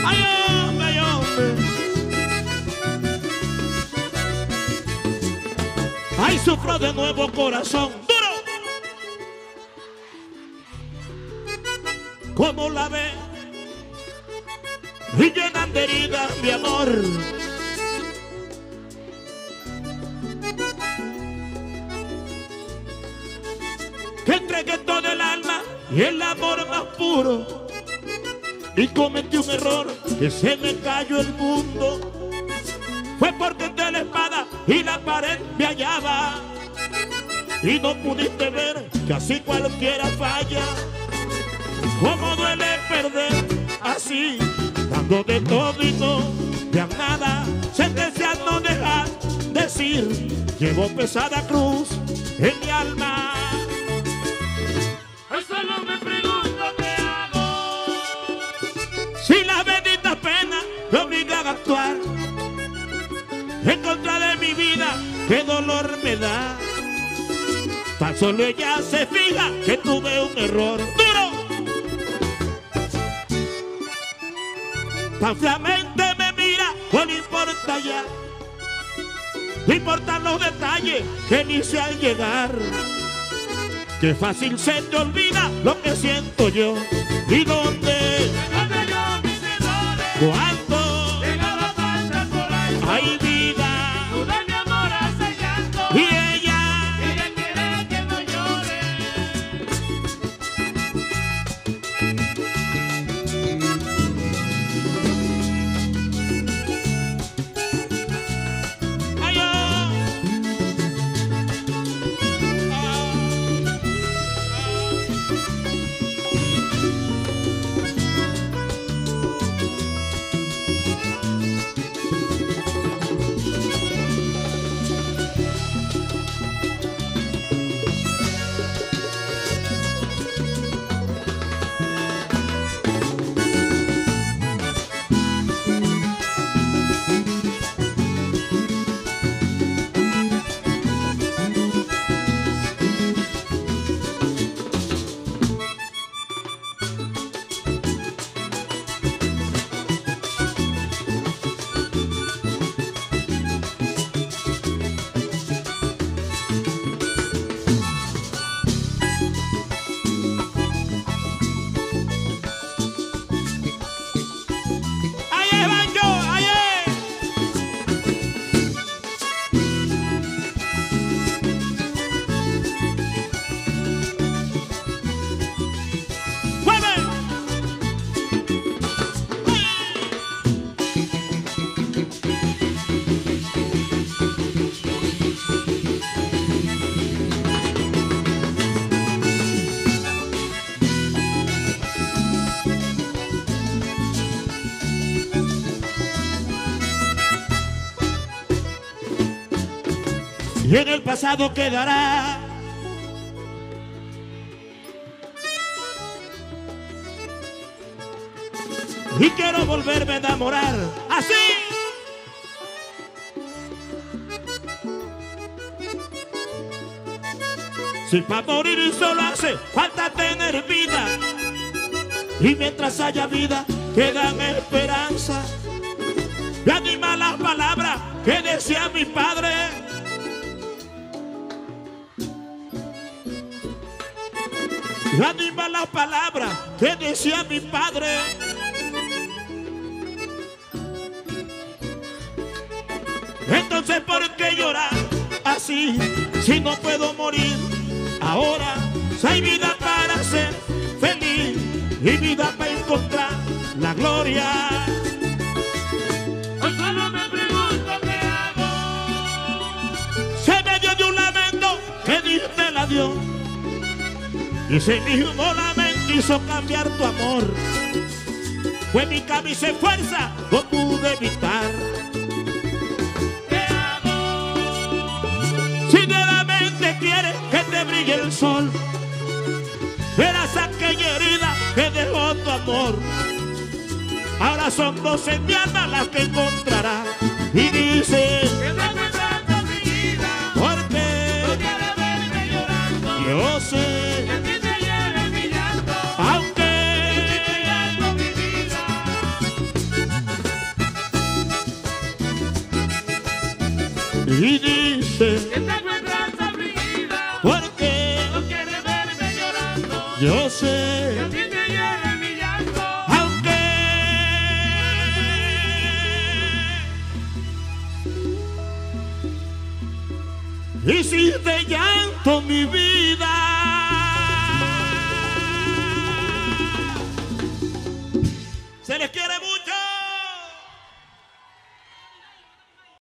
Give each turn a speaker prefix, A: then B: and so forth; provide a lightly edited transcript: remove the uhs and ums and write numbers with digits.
A: Ay, hombre, ay, hombre. Ay, sufro de nuevo corazón duro. Como la ve y llenan de heridas mi amor. Que entregué todo el alma y el amor más puro, y cometí un error que se me cayó el mundo. Fue porque entre la espada y la pared me hallaba, y no pudiste ver que así cualquiera falla. Cómo duele perder así, dando de todo y no de nada. Sentencia no dejar decir, llevo pesada cruz en mi alma.
B: Hoy solo me pregunto qué hago.
A: Si las benditas penas me obligan a actuar en contra de mi vida, qué dolor me da. Tan solo ella se fija que tuve un error duro. Tan flamante me mira, no le importa ya. No importan los detalles que ni se al llegar. Qué fácil se te olvida lo que siento yo. ¿Y dónde?
B: Donde yo mis errores.
A: ¿Cuánto?
B: Llegado a faltas por ahí.
A: Hay vida.
B: Tú de mi amor hace llanto.
A: Y ella
B: quiere que no llore.
A: ay, oh. Ahí van yo, ahí. ¡Mueve! Y en el pasado quedará y quiero volverme a enamorar así. Si para morir solo hace falta tener vida, y mientras haya vida quedan esperanza. Me anima las palabras que decía mi padre. Me anima las palabras que decía mi padre. Entonces, ¿por qué llorar así si no puedo morir ahora? Si hay vida para ser feliz y vida para encontrar la gloria.
B: Hoy solo me pregunto qué hago.
A: Se me dio de un lamento que diste el adiós, y ese mismo lamento hizo cambiar tu amor. Fue mi camisa y fuerza, no pude evitar.
B: ¿Qué hago?
A: Si nuevamente quieres que te brille el sol, verás aquella herida que dejó tu amor. Ahora son dos en mi alma las que encontrarás. Y dice,
B: Que me cuenta mi vida.
A: porque
B: No quiero verme llorando.
A: yo sé,
B: Que a ti te lleve mi llanto.
A: aunque
B: Que te llanto mi vida.
A: y dice
B: que te encuentras afligida,
A: porque
B: no quieres verme llorando,
A: yo sé
B: que a ti te hiere mi llanto.
A: aunque y si te llanto mi vida